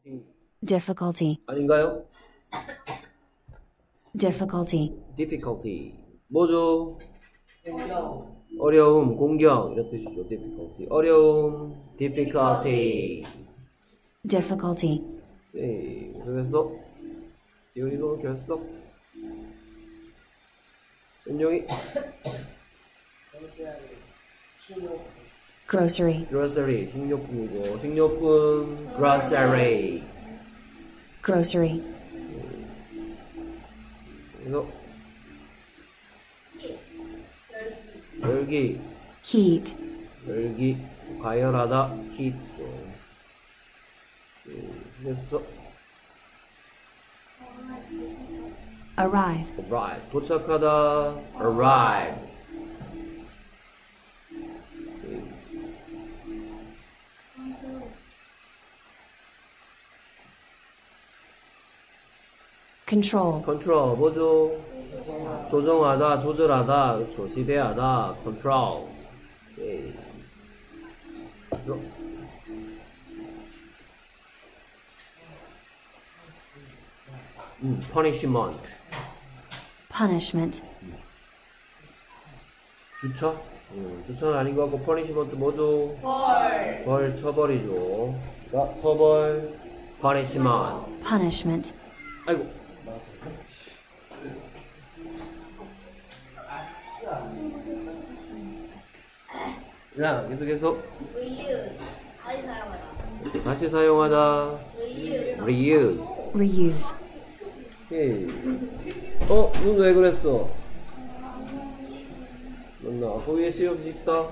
difficulty, 아닌가요? difficulty, difficulty 뭐죠? 어려움, 공경 이런 뜻이죠. difficulty 어려움, difficulty. difficulty, 네, 그래서 지훈이도 결석. 은용이 grocery, grocery 식료품이죠. 식료품 grocery. grocery, 그래서 열기, heat, 열기, 가열하다, heat죠. 그래서 arrive, arrive, 도착하다, arrive. control, control 뭐죠? 조정하다, 조절하다, 그렇죠. 지배하다, control. 예. 그래서 punishment. punishment, 주차? 주차는 아닌 것 같고 punishment 뭐죠? 벌 처벌이죠. 그러니까 처벌 punishment. punishment, 아이고. 자, 계속해서 다시 사용하다 reuse. reuse, 오케이. 눈 왜 그랬어? 넌나 호위에 시험 짓다.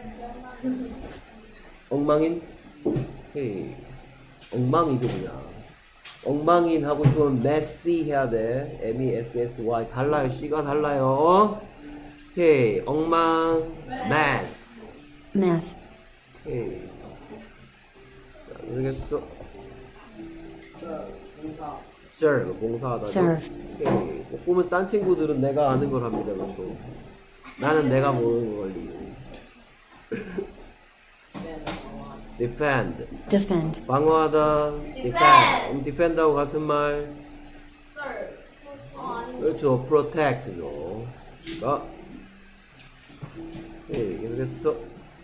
엉망인? 오케이. 엉망이죠 그냥. 엉망인 하고 싶으면 messy 해야 돼. M-E-S-S-Y 달라요. C가 달라요. 오케이. 엉망 mess. mess, 오케이. 자, 모르겠어. serve 봉사하다. serve, 오케이. 보면 딴 친구들은 내가 아는 걸 합니다. 그렇죠. 나는 내가 모르는 걸 이유. defend defend, 방어하다. defend defend하고 같은 말. 그렇죠. protect죠. 자, 오케이. 계속했어.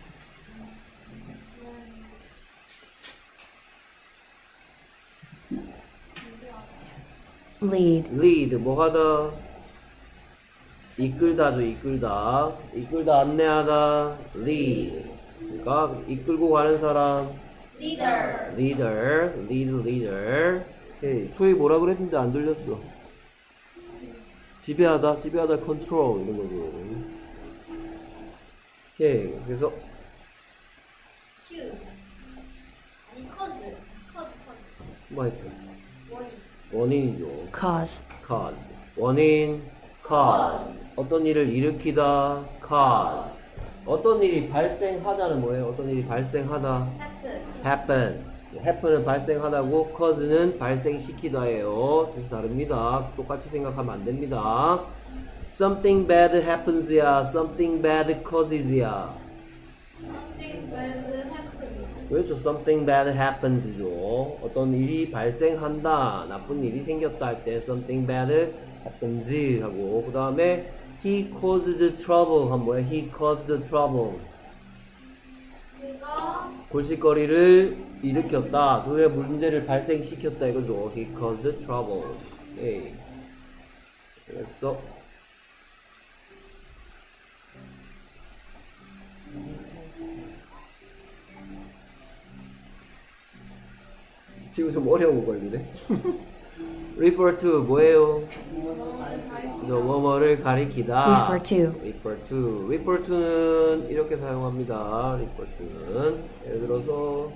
lead, lead 뭐 하다. 이끌다죠. 이끌다. 이끌다 안내하다. lead. 그러니까 이끌고 가는 사람. leader. leader. 오케이. 초이 뭐라 그랬는데 안 들렸어. 지배하다. 지배하다 control 이런 거죠. 오케이. 그래서 뭐 하여튼 원인이죠. cause, cause 원인 cause 어떤 일을 일으키다 cause 어떤 일이 발생하다는 뭐예요? 어떤 일이 발생하다 happen happen은 발생하다고 cause는 발생시키다예요. 뜻이 다릅니다. 똑같이 생각하면 안 됩니다. something bad happens야 something bad causes야. 그렇죠. something bad happens죠. 어떤 일이 발생한다, 나쁜 일이 생겼다 할 때 something bad happens 하고 그 다음에 he caused trouble 하면 뭐야? he caused trouble 골칫거리를 일으켰다, 그의 문제를 발생시켰다 이거죠. he caused trouble. 오케이. 그래서 지금 좀 어려운 거 걸리네. refer to 뭐예요? 뭐뭐를 가리키다. refer to, refer to. refer to는 이렇게 사용합니다. refer to는 예를 들어서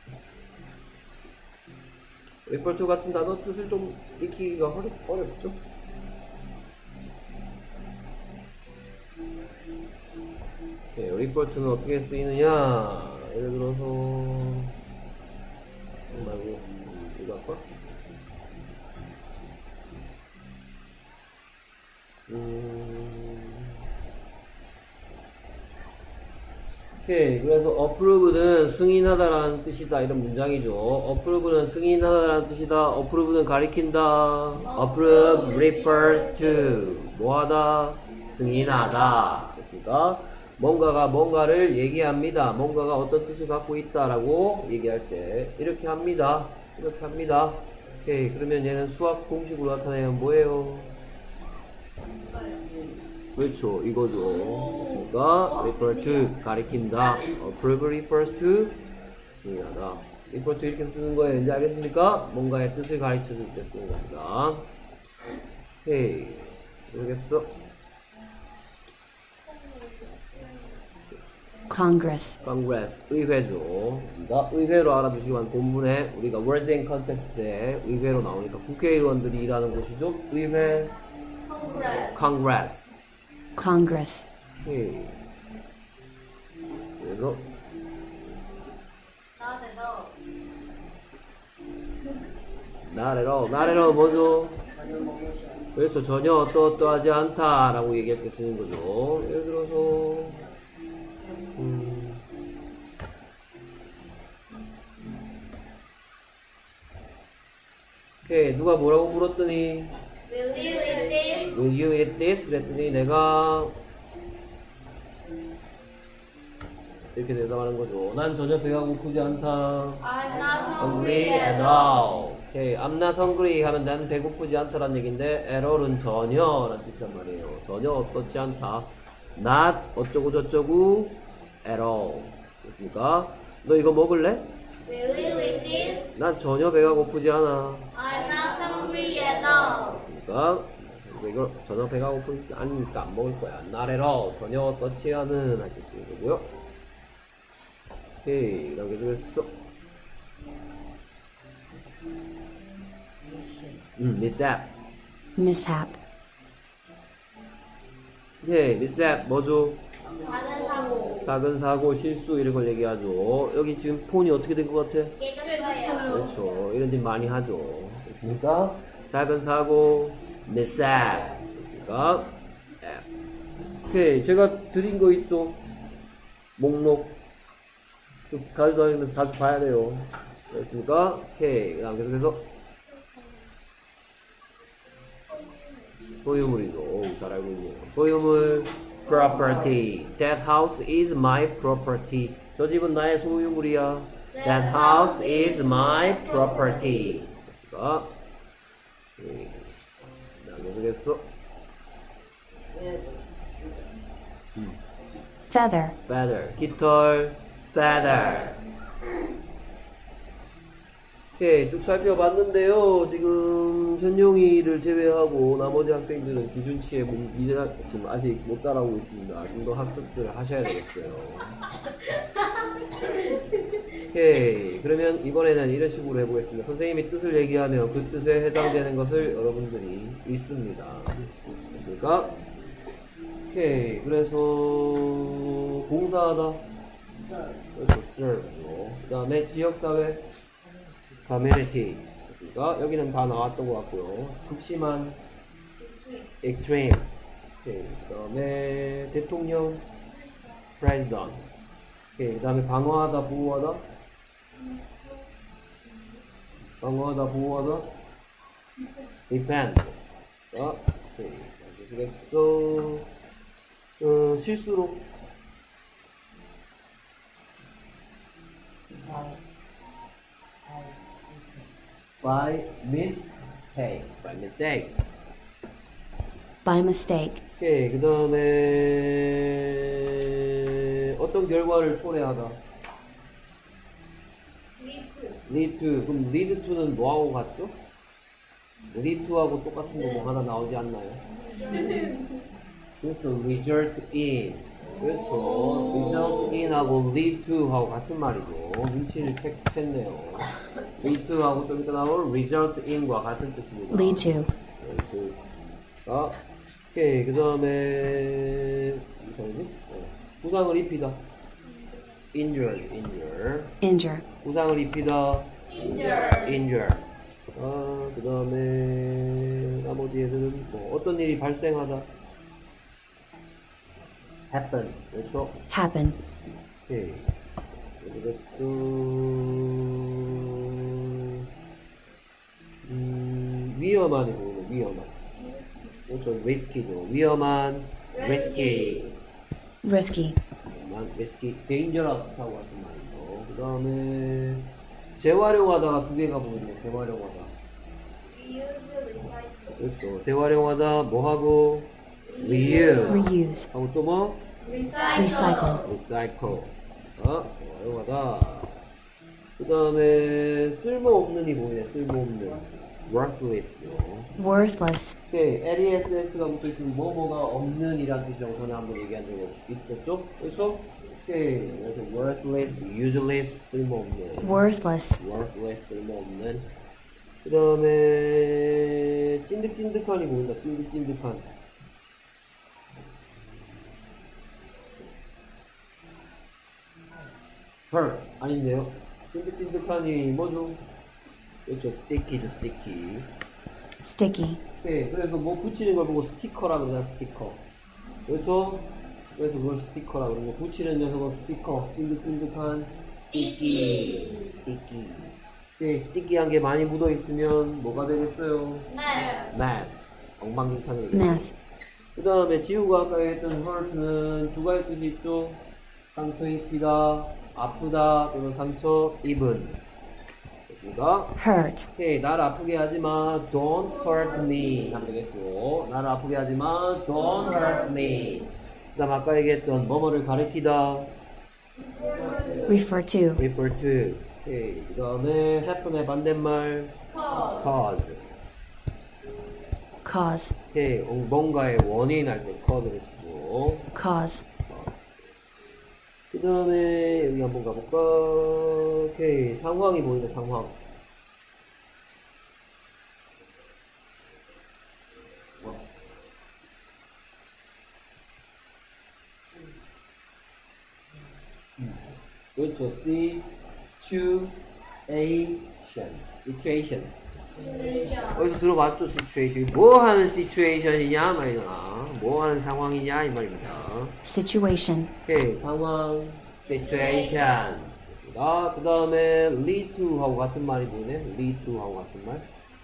refer to 같은 단어 뜻을 좀 익히기가 어렵죠? 네, refer to는 어떻게 쓰이느냐? 예를 들어서 말고 이거 할까? 오케이. 그래서 approve는 승인하다라는 뜻이다. 이런 문장이죠. approve는 승인하다라는 뜻이다. approve는 가리킨다. approve refers to 뭐하다? 승인하다. 됐습니까? 뭔가가 뭔가를 얘기합니다. 뭔가가 어떤 뜻을 갖고 있다라고 얘기할 때 이렇게 합니다. 이렇게 합니다. 오케이. 그러면 얘는 수학 공식으로 나타내면 뭐예요? 그렇죠. 이거죠. 됐습니까? refer to 가리킨다. approve refers to 승인하다. refer to 이렇게 쓰는 거예요. 이제 알겠습니까? 뭔가의 뜻을 가르쳐 줄 때 쓰는 겁니다. 오케이. 모르겠어. Congress. Congress, 의회죠. 의회로 알아두시면 본문에 우리가 words in context에 의회로 나오니까 국회의원들이 일하는 곳이죠. 의회. Congress. Congress. 오케이. 그래서 나래로 뭐죠? 그렇죠. 전혀 어떠어떠하지 않다라고 얘기할 때 쓰는 거죠. 예를 들어서 오케이. 누가 뭐라고 물었더니 Will you eat this? Will you eat this? 그랬더니 내가 이렇게 대답하는 거죠. 난 전혀 배가 고프지 않다. I'm not hungry at all. 오케이. I'm not hungry 하면 난 배고프지 않다라는 얘기인데 at all은 전혀라는 뜻이란 말이에요. 전혀 어떻지 않다. not 어쩌고 저쩌고 at all. 됐습니까? 너 이거 먹을래? Will you eat this? 난 전혀 배가 고프지 않아. I'm not hungry at all. 됐습니까? 그래서 이걸 전혀 배가 고프지 않으니까 안 먹을 거야. not at all. 전혀 어떻지 않은 할 때 쓰는 거고요. 오케이. 그 다음 계속했어. mishap. Mishap. 예, mishap 뭐죠? 작은 사고. 작은 사고, 실수 이런 걸 얘기하죠. 여기 지금 폰이 어떻게 된 것 같아? 깨졌어요. 그렇죠. 이런 짓 많이 하죠. 됐습니까? 작은 사고, mishap. 됐습니까? mishap. 오케이. 제가 드린 거 있죠? 목록. 가져다니면서 자주 봐야 돼요. 됐습니까? 오케이. 그 다음 계속해서 소유물이죠. 오, 잘 알고 있네요. 소유물 property. That house is my property. 저 집은 나의 소유물이야. That house is my property. 됐습니까? 네. 계속했어. Feather. feather. 깃털 feather. 오케이, 쭉 살펴봤는데요. 지금 현용이를 제외하고 나머지 학생들은 기준치에 지금 아직 못 따라오고 있습니다. 좀 더 학습들을 하셔야 되겠어요. 오케이, 그러면 이번에는 이런 식으로 해보겠습니다. 선생님이 뜻을 얘기하면 그 뜻에 해당되는 것을 여러분들이 읽습니다. 됐습니까? 오케이, 그래서 봉사하다. 그래서 serve죠. 그 다음에 지역사회 community. 됐습니까? 여기는 다 나왔던 것 같고요. 극심한 extreme. 오케이. 그 다음에 대통령 president. 오케이. 그 다음에 방어하다 보호하다 보호하다 defend. 오케이. 그래서 실수로 by mistake. By mistake. 오케이. 그 다음에 어떤 결과를 초래하다. lead to. 그럼 lead to는 뭐하고 같죠? lead to하고 똑같은 거 뭐 하나 나오지 않나요? 그렇죠. result in. 그렇죠. result in하고 lead to하고 같은 말이죠. 눈치를 챘네요. lead to하고 좀 이따 나올 result in과 같은 뜻입니다. Lead to. 자, 오케이. 그 다음에 뭐지? 부상을 입히다. injure. Injure. 부상을 입히다. injure. 그 다음에 나머지 애들은 뭐 어떤 일이 발생하다. happen. 그렇죠? Happen. 오케이. 어디갔어? 위험한이 뭐예요? 위험한. 그렇죠. 리스키죠. 위험한. risky. risky, 위험한. risky. dangerous 하고 같은 말이죠. 그 다음에 재활용하다가 두 개가 보이네요. 재활용하다. 그렇죠. 재활용하다 뭐하고? reuse. reuse, 하고 또 뭐? recycle, recycle. 재활용하다. 그 다음에 쓸모없는이 보이네. 쓸모없는. worthless요. worthless, 오케이. less가 붙어있으면 뭐뭐가 없는이란 뜻이라고 전에 한번 얘기한 적 있었죠? 그렇죠? 오케이. 그래서 worthless, useless, 쓸모없는. worthless, worthless, 쓸모없는. 그 다음에 찐득찐득한이 보인다. 찐득찐득한. hurt 아닌데요? 찐득찐득한이 뭐죠? 그렇죠. sticky죠. sticky. sticky, 네, 그래서 뭐 붙이는 걸 보고 스티커라 그러잖아. 스티커. 그렇죠? 그래서 그걸 스티커라 그러고 붙이는 녀석은 스티커. 찐득찐득한 sticky. sticky. 네, 스티키한 게 많이 묻어 있으면 뭐가 되겠어요? mess. 엉망진창이 되겠죠. mess, 그 다음에 지우가 아까 했던 hurt는 두 가지 뜻이 있죠. 상처 입히다, 아프다, 또는 상처 입은. 됐습니까? hurt, 오케이, 나를 아프게 하지마. Don't hurt me. 하면 되겠죠. 나를 아프게 하지마. Don't hurt me. 그 다음 아까 얘기했던 뭐뭐를 가리키다. refer to, refer to. 오케이, 그 다음에 happen의 반대말. cause. cause, 오케이, 뭔가의 원인 할 때 cause를 쓰죠. cause, 그 다음에 여기 한번 가볼까? 오케이, 상황이 보이네. 상황. 그렇죠. situation. 어디서 들어봤죠? situation. 뭐 하는 situation이냐 말이잖아. 뭐 하는 상황이냐 이 말입니다. situation, 오케이, 상황, situation. 그 다음에 lead to 하고 같은 말이 보이네. lead to 하고 같은 말.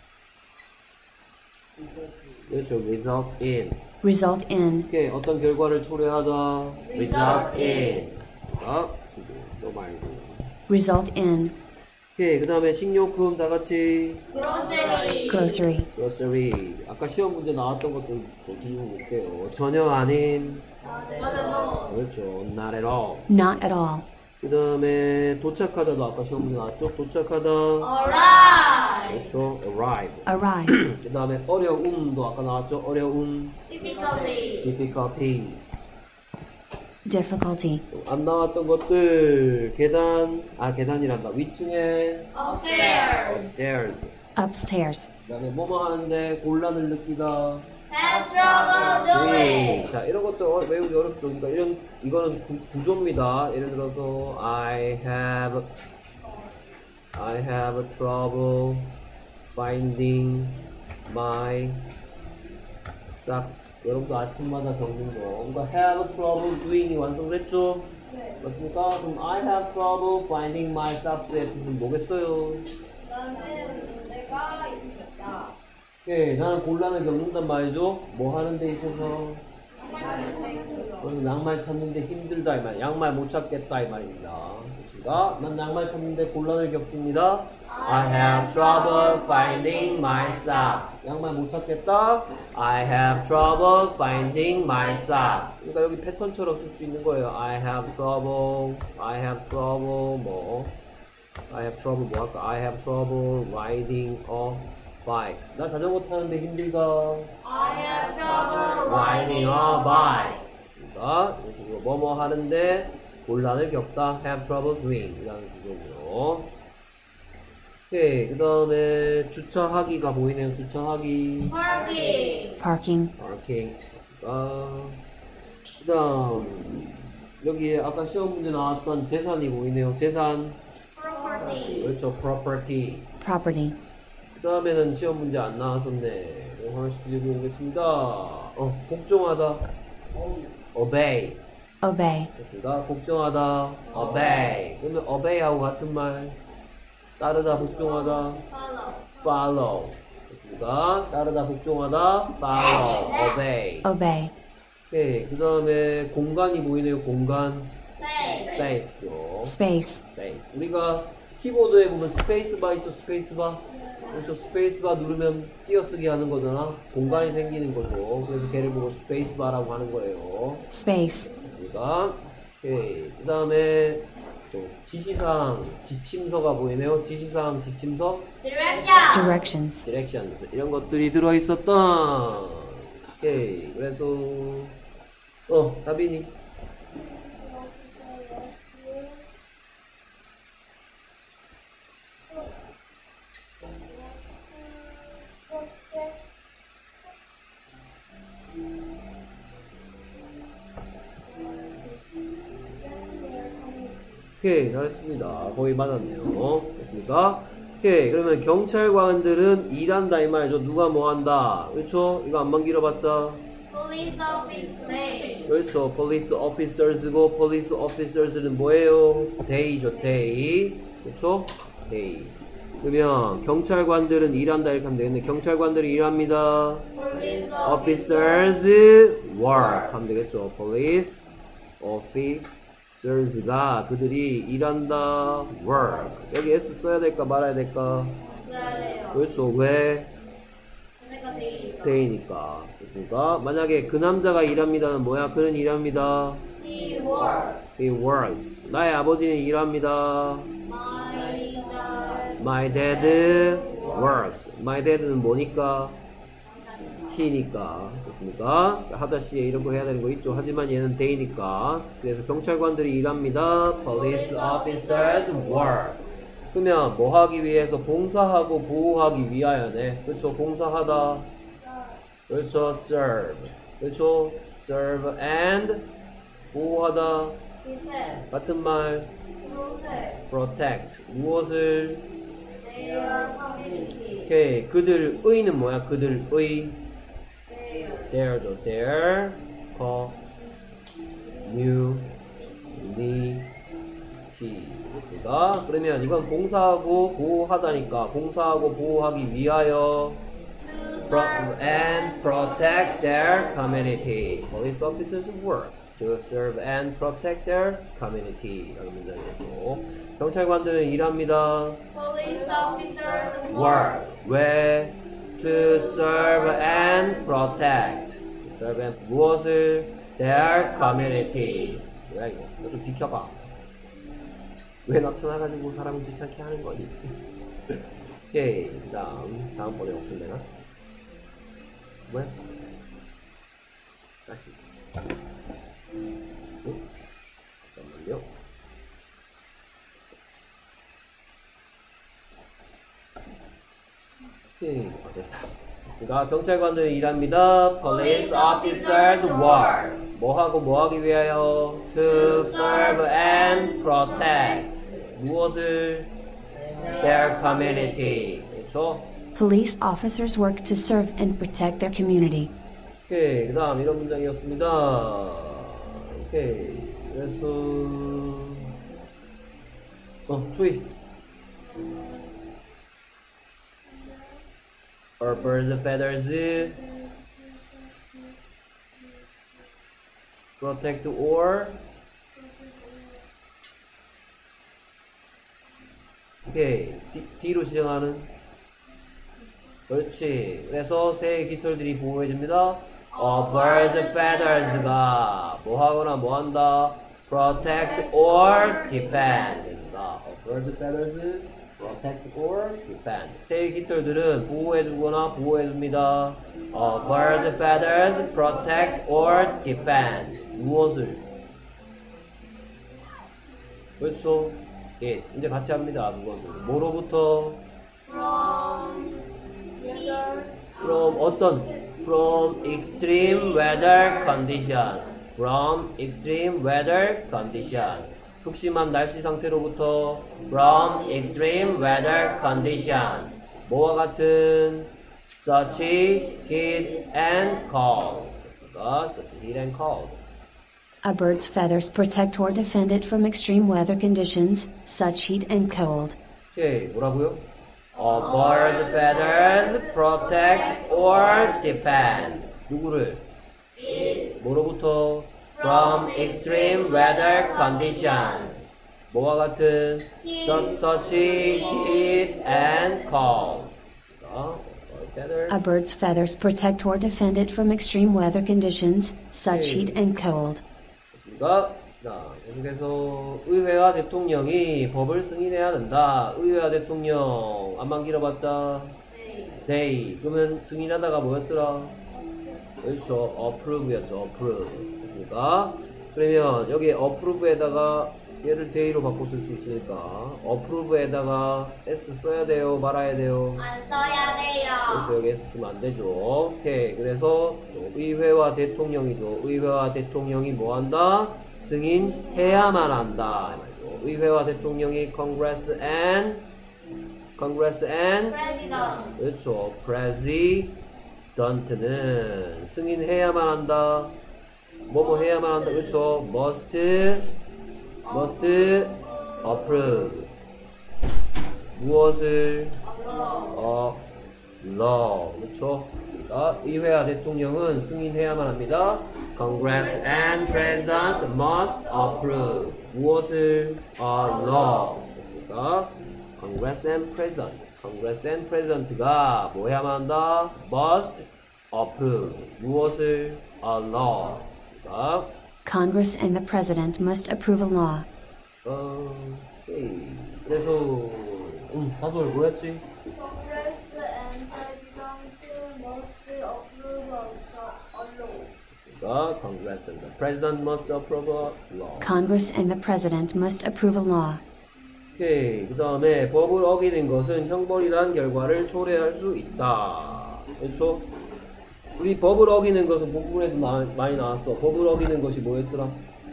그렇죠. result in. result in, 오케이, 어떤 결과를 초래하다. result in. 너 말고. result in, 오케이, 그 다음에 식료품 다 같이. grocery, grocery. 아까 시험 문제 나왔던 것도 더 뒤집어 볼게요. 전혀 아닌. 그렇죠. not at all. not at all, 그 다음에 도착하다도 아까 시험 문제 나왔죠? 도착하다. 그렇죠. arrive. arrive, 그 다음에 어려움도 아까 나왔죠? 어려움. difficulty. difficulty, 안 나왔던 것들. 계단이란다. 위층에. upstairs. upstairs, 그 다음에 뭐뭐 하는데 곤란을 느끼다. 자, 이런 것도 외우기 어렵죠. 그러니까 이거는 구조입니다. 예를 들어서 I have trouble finding my socks. 여러분도 아침마다 겪는 거. 그러니까 have trouble doing이 완성됐죠? 네. 맞습니까? 그럼 I have trouble finding my socks의 뜻은 뭐겠어요? 나는 내가 있었다. 예, 나는 곤란을 겪는단 말이죠. 뭐 하는 데 있어서 양말 찾는데 힘들다 이 말. 양말 못 찾겠다 이 말입니다. 됐습니다. 난 양말 찾는데 곤란을 겪습니다. I have trouble finding my socks. 양말 못 찾겠다. I have trouble finding my socks. 그러니까 여기 패턴처럼 쓸 수 있는 거예요. I have trouble 뭐 할까? I have trouble riding a bike. 나 자전거 타는데 힘들다. I have trouble riding a bike. 이런 식으로 뭐뭐 하는데 곤란을 겪다. have trouble doing 이라는 구조고요. 오케이, 그 다음에 주차하기가 보이네요. 주차하기. parking, 그 다음 여기에 아까 시험 문제 나왔던 재산이 보이네요. 재산. 그렇죠. property. property, 그 다음에는 시험 문제 안 나왔었네. 하나씩 드리고 오겠습니다. 복종하다. obey. Obey. 됐습니다. 복종하다. obey. 그러면 obey하고 같은 말. 따르다, 복종하다. follow. follow. 됐습니다. 따르다, 복종하다. follow. obey. Obey. 오케이. 그 다음에 공간이 보이네요. 공간. Space. space요. Space. space. 우리가 키보드에 보면 스페이스바 있죠. 스페이스바. 그렇죠. 스페이스바 누르면 띄어쓰기 하는 거잖아. 공간이 생기는 거죠. 그래서 걔를 보고 스페이스바라고 하는 거예요. Space. 됐습니다. 오케이. 그 다음에 지시사항, 지침서가 보이네요. 지시사항, 지침서, Direction. Directions. directions 이런 것들이 들어있었던. 오케이. 그래서 다빈이. 오케이, 잘했습니다. 거의 맞았네요. 됐습니까? 오케이, 그러면 경찰관들은 일한다 이 말이죠. 누가 뭐 한다. 그렇죠? 이거 안만 길어봤자. Police officer. 그렇죠. police officers고 police officers는 뭐예요? day죠, day. 그렇죠? day. 그러면 경찰관들은 일한다 이렇게 하면 되겠네. 경찰관들이 일합니다. Police officers work 하면 되겠죠. police officers가 그들이 일한다. work. 여기 s 써야 될까 말아야 될까? officer. 그렇죠. 왜? 내가 제일 day니까. 됐습니까? 만약에 그 남자가 일합니다는 뭐야? 그는 일합니다. He works. He works. 나의 아버지는 일합니다. My My dad dad works. My dad는 뭐니까? he니까. 됐습니까? 하다시에 이런 거 해야 되는 거 있죠. 하지만 얘는 they니까. 그래서 경찰관들이 일합니다. Police officers work. 그러면 뭐 하기 위해서? 봉사하고 보호하기 위하여네. 그렇죠. 봉사하다. 그렇죠. serve. 그렇죠. serve and 보호하다. defend. 같은 말. protect protect. 무엇을? their community. 오케이. 그들의는 뭐야? 그들의. Their their죠. their community. 됐습니다. 그러면 이건 봉사하고 보호하다니까 봉사하고 보호하기 위하여 and protect their community. Police officers work to serve and protect their community. 라는 문장이죠. 경찰관들은 일합니다. police officers work. 왜? To serve and protect. To serve and 무엇을? Their community. 뭐야 이거? 너 좀 비켜봐. 왜 나타나가지고 사람을 귀찮게 하는 거니? 오케이. 다음 번에 없으면 되나? 뭐야? 다시. 잠깐만요. 오케이. 됐다. 그러니까 경찰관들은 일합니다. Police officers work. 뭐하고 뭐하기 위하여? To serve and protect. 무엇을? Their community. 그렇죠? Police officers work to serve and protect their community. 오케이. 그 다음 이런 문장이었습니다. 오케이. 그래서 주의. Or birds of feathers protect or 오케이. D로 시작하는 그렇지. 그래서 새의 깃털들이 보호해줍니다. birds of feathers가 뭐하거나 뭐한다? protect or defend 됩니다. birds of feathers protect or defend. 새의 깃털들은 보호해주거나 보호해줍니다. birds of feathers protect or defend. 무엇을? 그렇죠. 예, 이제 같이 합니다. 그것을. 뭐로부터? From 어떤? From extreme weather condition. From extreme weather conditions. 극심한 날씨 상태로부터 from extreme weather conditions. 뭐와 같은 such heat and cold. such heat and cold. A bird's feathers protect or defend it from extreme weather conditions, such heat and cold. 오케이, 뭐라고요? A bird's feathers protect or defend. 누구를? 뭐로부터? From extreme weather conditions. 뭐와 같은? Such heat and cold. A bird's feathers protect or defend it from extreme weather conditions, such heat and cold. 됐습니까? 자, 계속해서 의회와 대통령이 법을 승인해야 된다. 의회와 대통령 안만 길어봤자 they. 그러면 승인하다가 뭐였더라? 그렇죠. approve였죠. approve. 됐습니까? 그러면 여기 approve에다가 얘를 day로 바꿔 쓸 수 있으니까 approve에다가 s 써야 돼요? 말아야 돼요? 안 써야 돼요. 그렇죠. 여기 s 쓰면 안 되죠. 오케이. 그래서 의회와 대통령이죠. 의회와 대통령이 뭐 한다? 승인해야만 한다. 의회와 대통령이 Congress and President. 그렇죠. President는 승인해야만 한다. 뭐뭐 해야만 한다. 그렇죠. Must approve. 무엇을? law. 그렇죠. 그러니까 의회와 대통령은 승인해야만 합니다. Congress and President must approve. 무엇을? law. 그렇습니까? Congress and President가 뭐 해야만 한다? Must approve. 무엇을? law. 그렇습니까? Congress and the President must approve a law. 오케이. 그래서 다솔 뭐였지? Congress and President must approve a law. 그러니까 Congress and the President must approve a law. Congress and the President must approve a law. 오케이. 그 다음에 법을 어기는 것은 형벌이란 결과를 초래할 수 있다. 그렇죠? 우리 법을 어기는 것은 본문에도 많이 나왔어. 법을 어기는 것이 뭐였더라?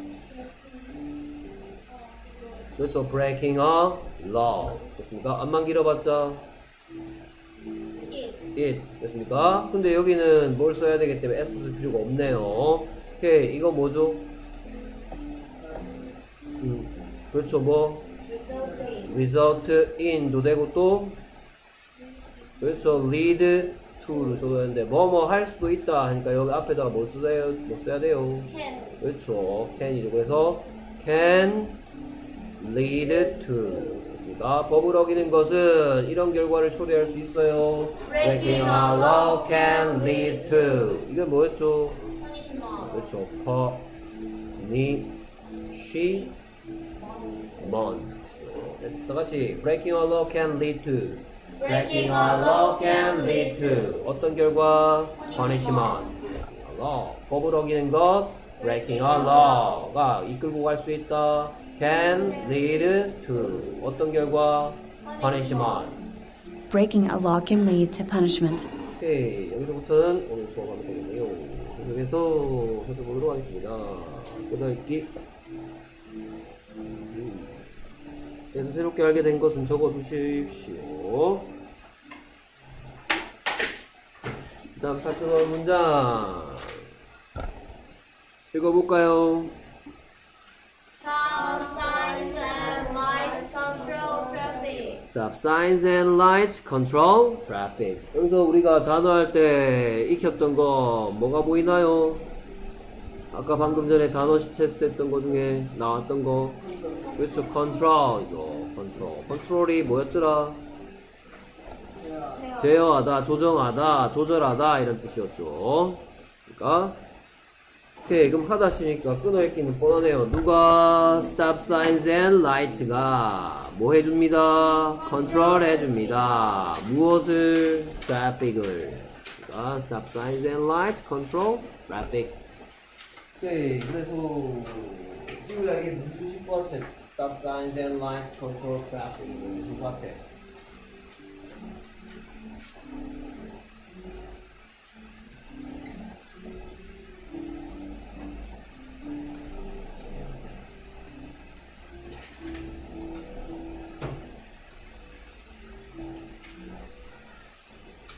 그렇죠. breaking a law. 됐습니까? 안만 길어봤자 it. 됐습니까? 근데 여기는 뭘 써야 되기 때문에 s 쓸 필요가 없네요. 오케이. 이거 뭐죠? 그렇죠. 뭐? result in도 되고 또 그렇죠. lead to를 써야 되는데 뭐뭐 할 수도 있다 하니까 여기 앞에다가 뭐 써야 돼요? Can. 그렇죠. can이죠. 그래서 can lead to. 그렇습니다. 법을 어기는 것은 이런 결과를 초래할 수 있어요. breaking a law can lead to. 이건 뭐였죠? Punishment. 그렇죠. punishment. 다 같이 breaking a law can lead to. breaking a law can lead to. 어떤 결과? punishment. law. 법을 어기는 것 breaking a law가 이끌고 갈 수 있다. can lead to. 어떤 결과? punishment. Breaking a law can lead to punishment. 오케이. 여기서부터는 오늘 수업하면 되겠네요. 계속해서 살펴보도록 하겠습니다. 끝읽기. 그래서 새롭게 알게 된 것은 적어 두십시오. 그 다음 살펴볼 문장 읽어볼까요? Stop signs and lights control traffic. Stop signs and lights control traffic. 여기서 우리가 단어할 때 익혔던 거 뭐가 보이나요? 아까 방금 전에 단어 테스트 했던 거 중에 나왔던 거 그렇죠. control이죠. control이 뭐였더라? 제어하다, 조정하다, 조절하다 이런 뜻이었죠. 그러니까 오케이. 그럼 하다시니까 끊어있기는 뻔하네요. 누가 stop signs and lights가 뭐 해줍니다? control 해줍니다. 무엇을? traffic을. 그러니까 stop signs and lights control traffic. 오케이. 그래서 지우야 이게 무슨 뜻일 것 같아? stop signs and lights control traffic. 무슨 것 같아?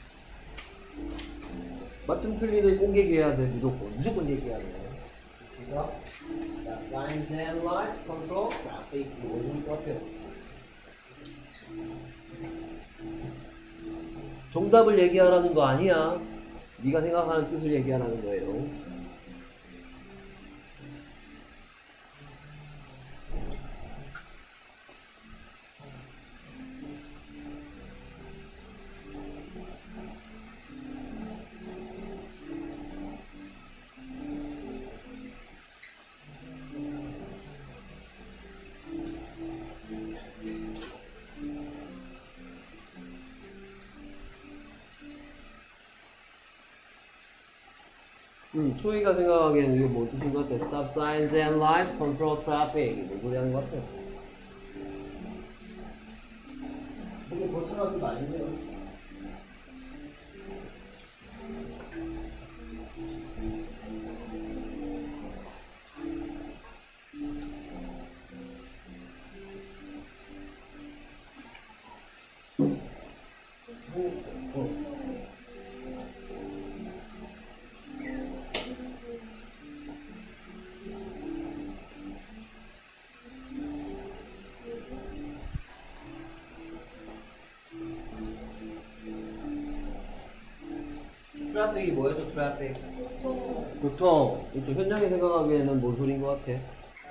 맞든 틀리든 꼭 얘기해야 돼. 무조건 얘기해야 돼. Stop signs and lights control traffic. 모든 것 같아요. 정답을 얘기하라는 거 아니야. 네가 생각하는 뜻을 얘기하라는 거예요. 초이가 생각하기에는 이게 뭐 뜻인 것 같아? Stop signs and lights, control traffic. 뭐 소리 하는 것 같아요? 이게 버튼하는 거 아닌데요? 트래픽이 뭐였죠? 트래픽? 교통. 그렇죠. 현장이 생각하기에는 뭔 소리인 것 같아?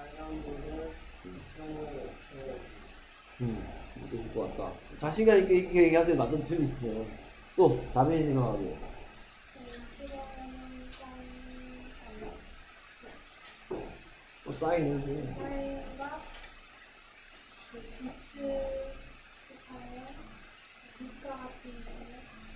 뜻일 것 같다. 자신감 있게 이렇게 얘기하세요. 맞는 틀이 있어요. 또 다빈이 생각하기에. 사인은 좀. 사인과 빛을 뜻하는 빛과 같이 있어요.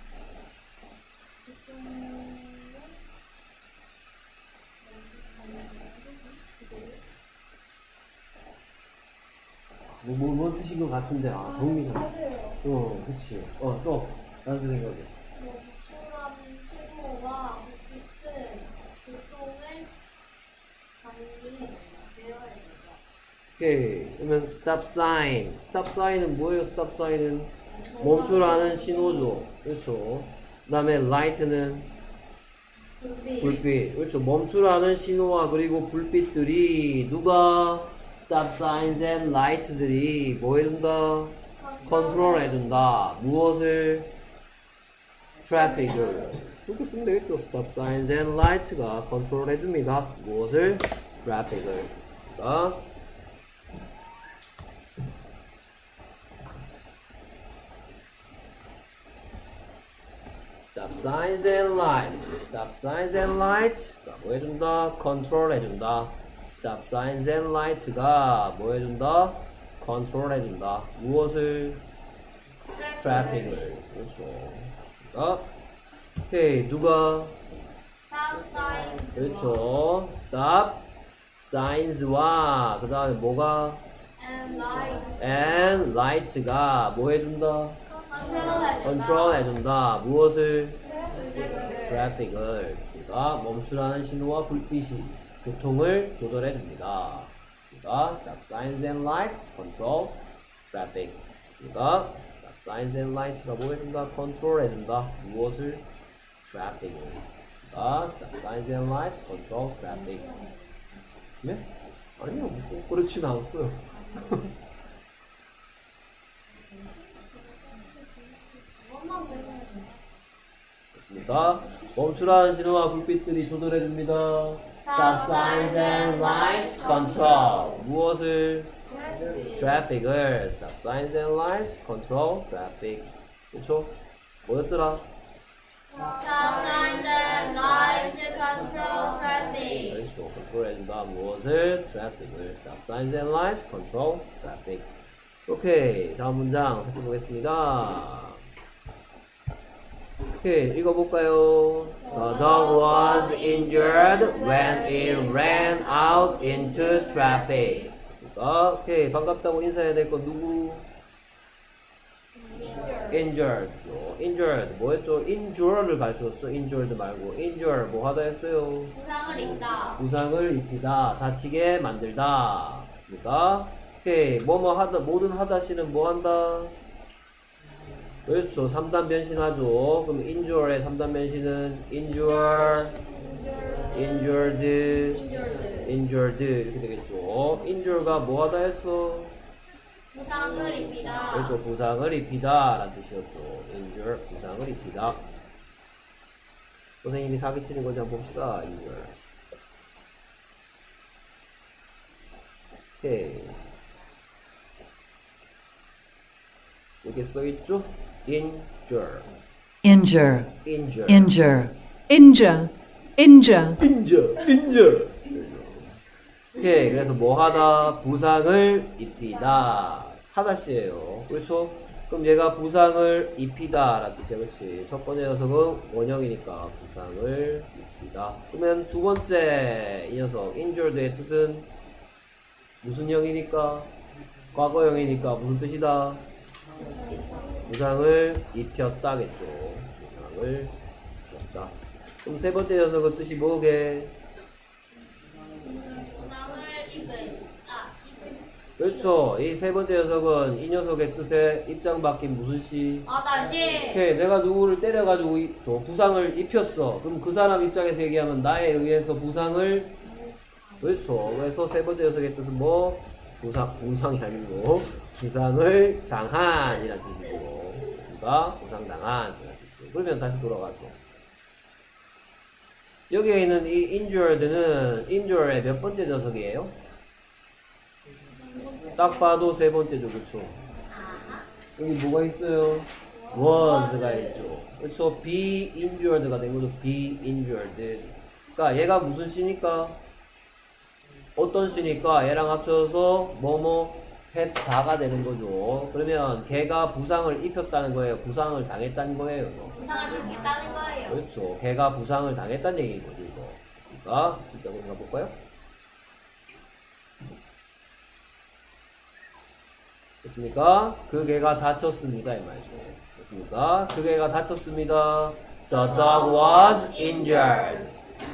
뭔 뜻인 것 같은데, 정리가. 맞아요. 그치. 또, 다른 생각해. 노출한 신호와 빛은 교통을 정리해 제어해 줍니다. 오케이. 그러면 stop sign. stop sign은 뭐예요? stop sign은 멈추라는 신호죠. 그렇죠. 그 다음에 light는 불빛. 그렇죠. 멈추라는 신호와 그리고 불빛들이 누가 stop signs and lights들이 뭐 해준다? 컨트롤 해준다. 무엇을? traffic을. 이렇게 쓰면 되겠죠. stop signs and lights가 컨트롤 해줍니다. 무엇을? traffic을. Stop signs and lights. Stop signs and lights가 뭐 해준다? 컨트롤 해준다. Stop signs and lights가 뭐 해준다? 컨트롤 해준다. 무엇을? 트래픽을. 그렇죠. 오케이. 누가? Stop signs. 그렇죠. Stop signs와 그 다음에 뭐가? And lights. And lights가 뭐 해준다? 컨트롤 해준다. 무엇을? 트래픽을. 그러니까 멈추라는 신호와 불빛이 교통을 조절해 줍니다. 그러니까 stop signs and lights, control traffic. 그러니까 stop signs and lights가 뭐 해준다? 컨트롤 해준다. 무엇을? traffic을. 그러니까 stop signs and lights, control traffic. 네? 아니요, 뭐 그렇진 않고요. 그렇습니다. 멈추라는 신호와 불빛들이 조절해줍니다. Stop signs and lights control. 무엇을? traffic을. Stop signs and lights control traffic. 그렇죠? 뭐였더라? Stop signs and lights control traffic. 그렇죠. 컨트롤해준다. 무엇을? traffic을. Stop signs and lights control traffic. 오케이. 다음 문장 살펴보겠습니다. 오케이, 읽어볼까요? The dog was injured when it ran out into traffic. 오케이, 반갑다고 인사해야 될 건 누구? Injured. Injured. 뭐였죠? Injured를 가르쳤어. Injured 말고. Injure. 뭐 하다 했어요? 부상을 입다. 부상을 입히다. 다치게 만들다. 맞습니까? 오케이, 뭐뭐 하다, 모든 하다시는 뭐 한다? 그렇죠. 3단 변신하죠. 그럼 injure의 3단 변신은 injure, injured, injured 이렇게 되겠죠. injure가 뭐 하다 했어? 부상을 입히다. 그렇죠. 부상을 입히다 라는 뜻이었죠. injure, 부상을 입히다. 선생님이 사기치는 건지 한번 봅시다. injure. 오케이. 여기 써있죠? injure. injure, injure. injure, injure, injure, injure. injure. 오케이. 그래서 뭐 하다? 부상을 입히다. 하다시예요. 그렇죠? 그럼 얘가 부상을 입히다 라는 뜻이야. 그렇지? 첫 번째 녀석은 원형이니까 부상을 입히다. 그러면 두 번째 이 녀석 injured의 뜻은 무슨 형이니까? 과거형이니까 무슨 뜻이다? 부상을 입혔다겠죠. 부상을 입혔다. 그럼 세 번째 녀석은 뜻이 뭐게? 부상을 입은. 그렇죠. 이 세 번째 녀석은 이 녀석의 뜻에 입장 바뀐 무슨 시? 다시. 오케이. 내가 누구를 때려가지고 부상을 입혔어. 그럼 그 사람 입장에서 얘기하면 나에 의해서 부상을. 그렇죠. 그래서 세 번째 녀석의 뜻은 뭐? 부상이 아니고 부상을 당한 이란 뜻이고, 누가 부상당한 이란 뜻이고. 그러면 다시 돌아가서 여기에 있는 이 injured는 injured의 몇 번째 녀석이에요? 딱 봐도 세 번째죠. 그렇죠. 여기 뭐가 있어요? was가 있죠. 그렇죠. be injured가 된 거죠. be injured. 그러니까 얘가 무슨 시니까? 어떤 시니까 얘랑 합쳐서 뭐뭐 했다가 되는 거죠. 그러면 걔가 부상을 입혔다는 거예요? 부상을 당했다는 거예요? 부상을 당했다는 거예요. 그렇죠. 걔가 부상을 당했다는 얘기인 거죠. 이거. 그러니까 진짜 한번 가볼까요? 됐습니까? 그 개가 다쳤습니다. 이 말이죠. 됐습니까? 그 개가 다쳤습니다. The dog was injured.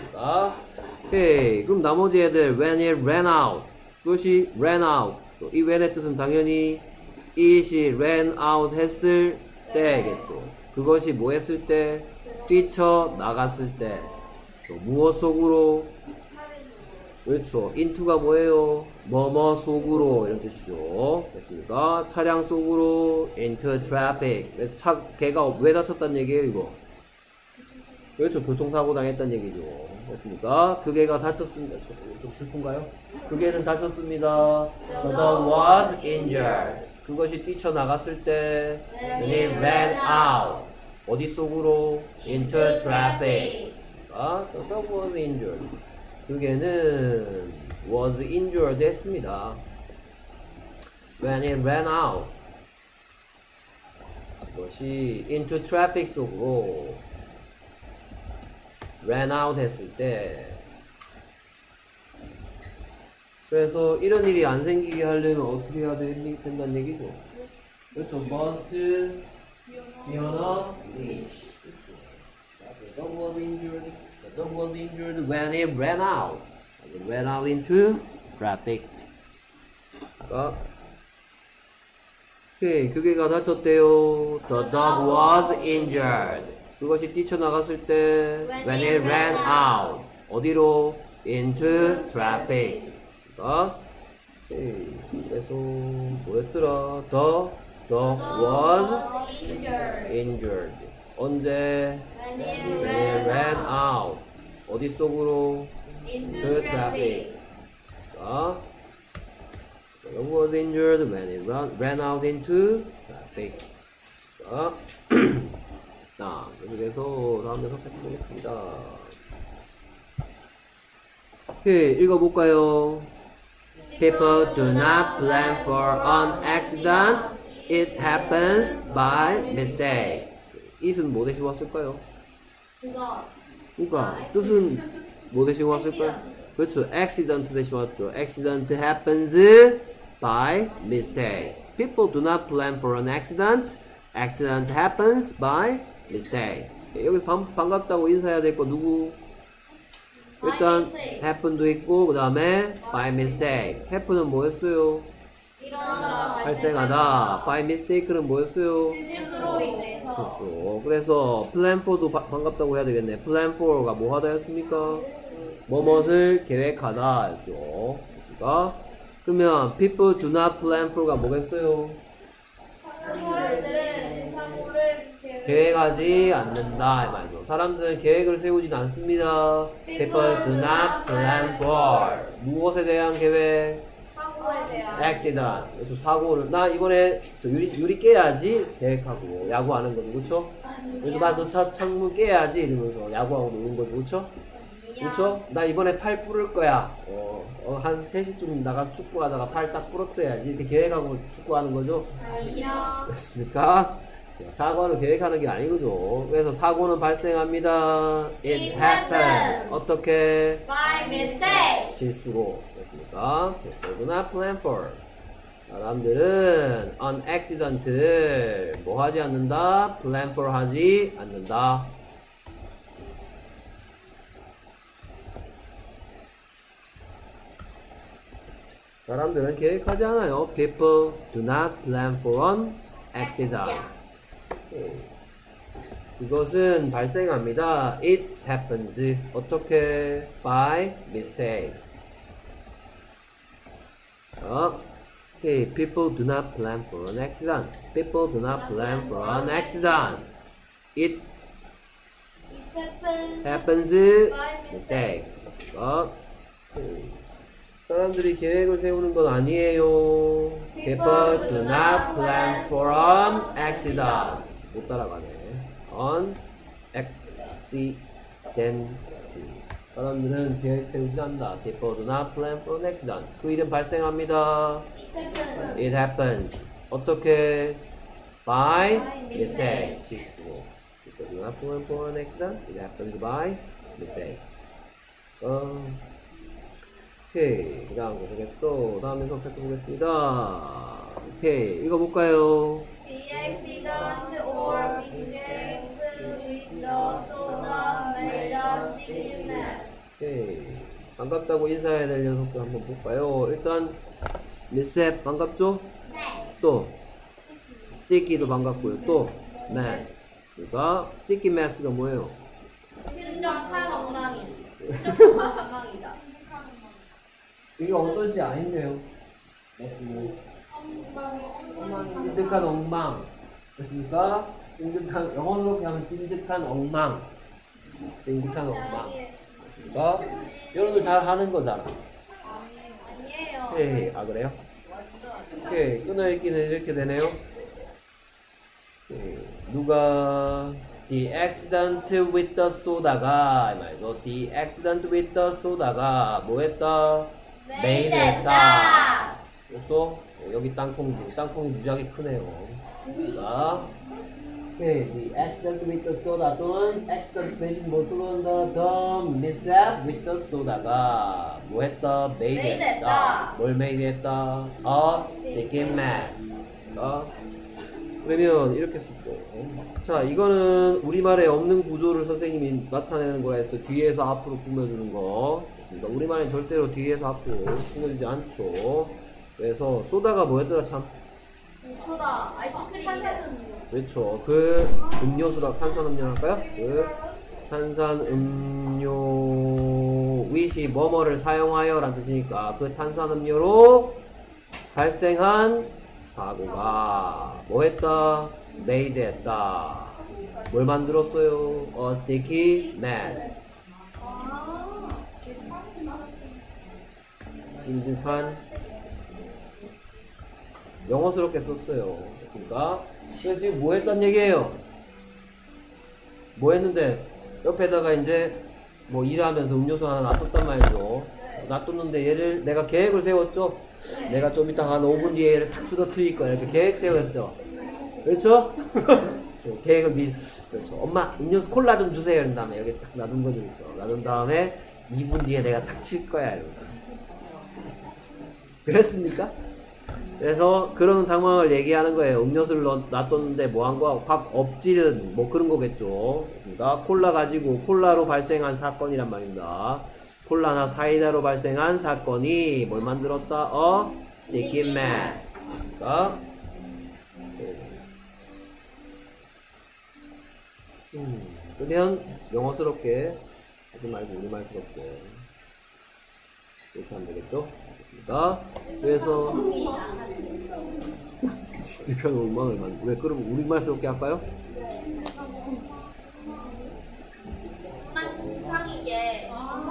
오케이. 그럼 나머지 애들 when it ran out. 그것이 ran out. 이 when의 뜻은 당연히 it이 ran out 했을 때겠죠. 그것이 뭐 했을 때? 뛰쳐 나갔을 때. 무엇 속으로? 그렇죠. into가 뭐예요? 뭐뭐 속으로 이런 뜻이죠. 됐습니까? 차량 속으로 into traffic. 그래서 걔가 왜 다쳤다는 얘기예요, 이거? 그렇죠. 교통사고 당했다는 얘기죠. 됐습니까? 그 개가 다쳤습니다. 좀 슬픈가요? 그 개는 다쳤습니다. The dog was injured. 그것이 뛰쳐나갔을 때 when it ran out. 어디 속으로? into traffic. 됐습니까? The dog was injured. 그 개는 was injured 했습니다. when it ran out. 그것이 into traffic 속으로 ran out 했을 때. 그래서 이런 일이 안 생기게 하려면 어떻게 해야 된다는 얘기죠. 그렇죠. must be on a leash. The dog was injured. The dog was injured when it ran out. It ran out into traffic. 오케이. 그게가 다쳤대요. The dog was injured. 그것이 뛰쳐나갔을 때 when it ran out. 어디로? into traffic. 오케이. 그래서 뭐였더라? The dog was injured. 언제? When When it it ran ran out. 어디 속으로? into traffic. The dog was injured when it ran out into traffic. 자, 그래서 다음 녀석 살펴보겠습니다. 오케이, 읽어볼까요? People do not plan for an accident. It happens by mistake. it은 뭐 대신 왔을까요? 그러니까 뜻은 뭐 대신 왔을까요? 그렇죠. accident 대신 왔죠. accident happens by mistake. People do not plan for an accident. accident happens by mistake. 여기 반갑다고 인사해야 될 거 누구? 일단 happen도 있고 그 다음에 by mistake. happen은 뭐였어요? 발생하다. by mistake는 뭐였어요? 실수로 인해서. 그렇죠. 그래서 plan for도 반갑다고 해야 되겠네. plan for가 뭐 하다였습니까? 뭐뭇을 계획하다 였죠. 됐습니까? 그러면 people do not plan for가 뭐겠어요? 사람들은 사고를 계획하지 않는다 이 말이죠. 사람들은 계획을 세우진 않습니다. People do not plan for 무엇에 대한 계획? 사고에 대한 accident. 그래서 사고를 나 이번에 저 유리 깨야지 계획하고 야구하는 거죠, 그렇죠? 그래서 나 저 창문 깨야지 이러면서 야구하고 노는 거죠, 그렇죠? 그렇죠? 나 이번에 팔 부를 거야. 한 3시쯤 나가서 축구하다가 팔 딱 부러뜨려야지 이렇게 계획하고 축구하는 거죠. 아니요. 그렇습니까? 사고는 계획하는 게 아니거죠. 그래서 사고는 발생합니다. It happens. 어떻게? By mistake. 실수로. 됐습니까? People do not plan for. 사람들은 an accident를 뭐 하지 않는다? plan for 하지 않는다. 사람들은 계획하지 않아요. People do not plan for an accident. 이것은 발생합니다. It happens. 어떻게? By mistake. Okay, people do not plan for an accident. People do not plan for an accident. It It happens by mistake. 사람들이 계획을 세우는 건 아니에요. People do not plan for an accident. 못 따라가네. An accident. 사람들은 계획 세우지 않는다. People do not plan for an accident. 그 일은 발생합니다. It happens. 어떻게? By mistake. 실수로. People do not plan for an accident. It happens by mistake. 오케이. 그 다음 계속했어. 다음 연속 살펴보겠습니다. 오케이. 읽어볼까요? The accident or mistake with the soda made a sticky mess. 오케이. 반갑다고 인사해야 될 녀석들 한번 볼까요? 일단 미셉 반갑죠? 네. 또 스티키도 반갑고요. 또 mess. 그러니까 스티키 mess가 뭐예요? 끈적한 엉망이. 끈적한 엉망이다. 이게 어떤 시 아닌데요? mess는 찐득한 엉망. 됐습니까? 찐득한 영어로 하면 찐득한 엉망. 찐득한 엉망. 됐습니까? 여러분들 잘 하는 거잖아. 아니에요. 네, 아 그래요? 오케이, 끊어읽기는 이렇게 되네요. 누가 The accident with the soda가 이 말이죠. The accident with the soda가 뭐했다? made 했다. 그래서 여기 땅콩이 무지하게 크네요. 자, 오케이, the accident with the soda 또는 accident 대신 뭐 쓰는다? The mishap with the soda가 뭐 했다? made 했다. 뭘 made 했다? A sticky mess. 자, 그러면 이렇게 쓰죠. 자, 이거는 우리말에 없는 구조를 선생님이 나타내는 거라 해서 뒤에서 앞으로 꾸며주는 거. 됐습니다. 우리말에 절대로 뒤에서 앞으로 꾸며주지 않죠. 그래서 소다가 뭐였더라 참? 소다, 아이스크림이다. 그렇죠. 그 음료수라 탄산음료 할까요? 그 탄산음료 위시 뭐뭐를 사용하여 라는 뜻이니까 그 탄산음료로 발생한 사고가 뭐 했다? made 했다. 뭘 만들었어요? A sticky mess. 찐득한 영어스럽게 썼어요. 됐습니까? 그래서 지금 뭐 했단 얘기예요? 뭐 했는데 옆에다가 이제 뭐 일하면서 음료수 하나 놔뒀단 말이죠. 놔뒀는데 얘를 내가 계획을 세웠죠? 내가 좀 이따 한 5분 뒤에 얘를 탁 쓰러뜨릴 거야. 이렇게 계획 세웠죠? 그렇죠? 계획을 그렇죠. 엄마 음료수 콜라 좀 주세요. 이런 다음에 여기 딱 놔둔 거죠. 그렇죠? 놔둔 다음에 2분 뒤에 내가 탁 칠 거야. 이러면서. 그랬습니까? 그래서 그런 상황을 얘기하는 거예요. 음료수를 놔뒀는데 뭐 한 거야? 확 엎지른 뭐 그런 거겠죠. 그렇습니까? 콜라 가지고 콜라로 발생한 사건이란 말입니다. 콜라나 사이다로 발생한 사건이 뭘 만들었다? sticky mess. 그러니까 그러면 영어스럽게 하지 말고 우리말스럽게 이렇게 하면 되겠죠? 알겠습니까? 그래서 네가 원망을 왜 그럼 우리말스럽게 할까요? 엄마 칭찬이게.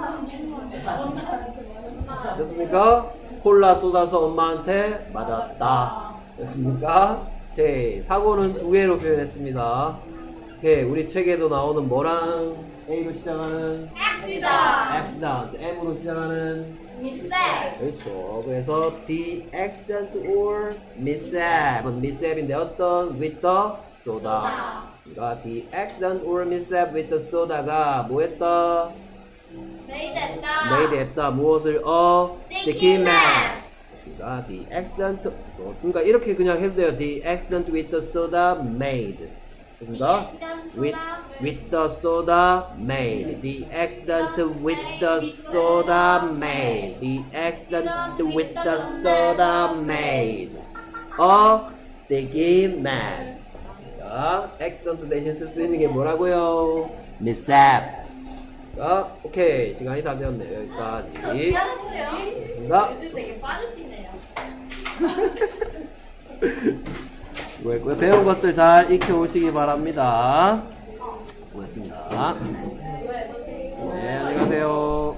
됐습니까? 콜라 쏟아서 엄마한테 맞았다. 됐습니까? 오케이. 사고는 두 개로 표현했습니다. 오케이. 우리 책에도 나오는 뭐랑 A로 시작하는 accident, M으로 시작하는 mishap. 그렇죠. 그래서 the accident or mishap인데 어떤 with the soda. 그러니까 the accident or mishap with the soda가 뭐했다? made 했다. 무엇을? sticky mess. 그러니까 the accident. 그러니까 이렇게 그냥 해도 돼요. The accident with the soda made. 됐습니까? With the soda made. The accident with the soda made. The accident with the soda made. A sticky mess. 자, accident 대신 쓸 수 있는 게 뭐라고요? mishap. 자, 오케이. 시간이 다 되었네요. 여기까지. 됐습니다. 요즘 되게 빠르시네요. 수고했고요. 배운 것들 잘 익혀오시기 바랍니다. 수고했습니다. 네, 안녕히 가세요.